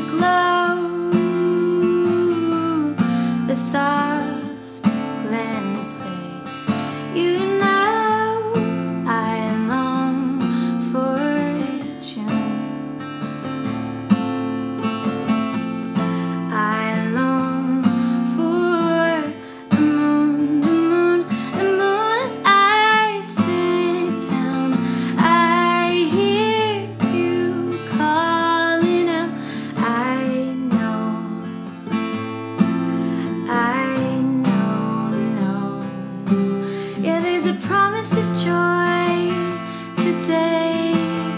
glow, the soft glances. You know I long for June. I long for the moon, the moon, the moon. I sit down, I hear you calling out. I know. Yeah, there's a promise of joy today,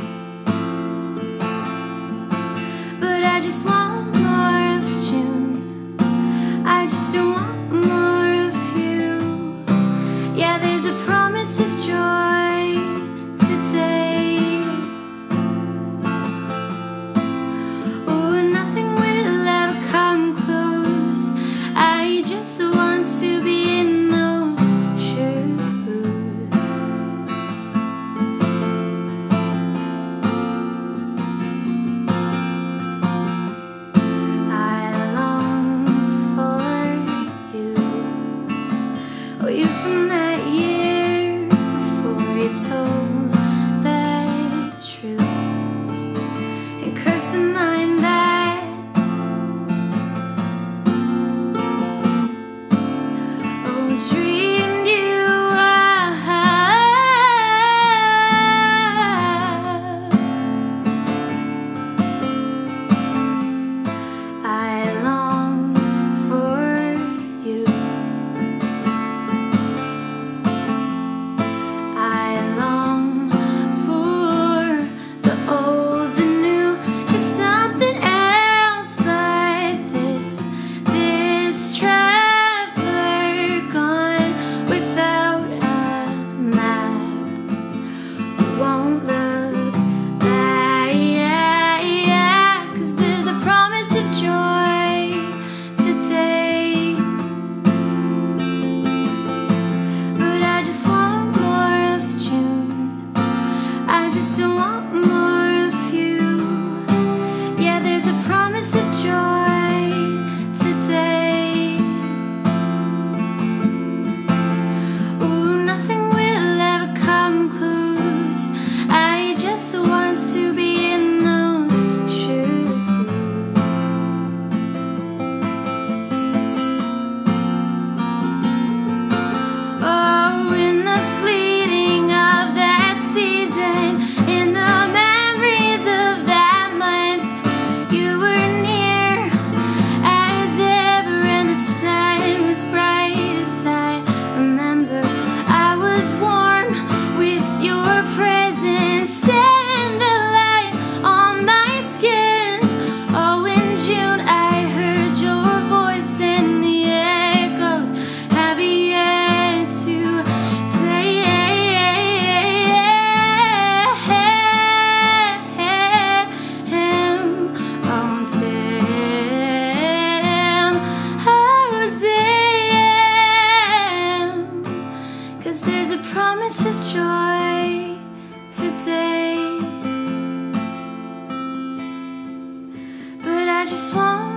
but I just want more of June. I just don't want more of you. Yeah, there's a promise of joy today. Oh, nothing will ever come close. I just want to be in those shoes. I long for you. Oh, you from that year before you told the truth, and cursed the mind that dreamed you up. I long for you. I long for the old, the new, just something else but this traveler gone without a map. Won't look back, 'cause there's a promise of joy today, but I just want more of June. I just don't want more of you. Yeah, there's a promise of joy today. Ooh, nothing will ever come close. I just want to be in those shoes. Oh, in the fleeting of that season, in the memories of that month, you were near as ever, and the sun was bright as I remember. I was warm with your presence and the light on my skin. Oh, in June I heard your voice and the echoes have yet to take him on time. Oh, damn. 'Cause there's a promise of joy today, but I just want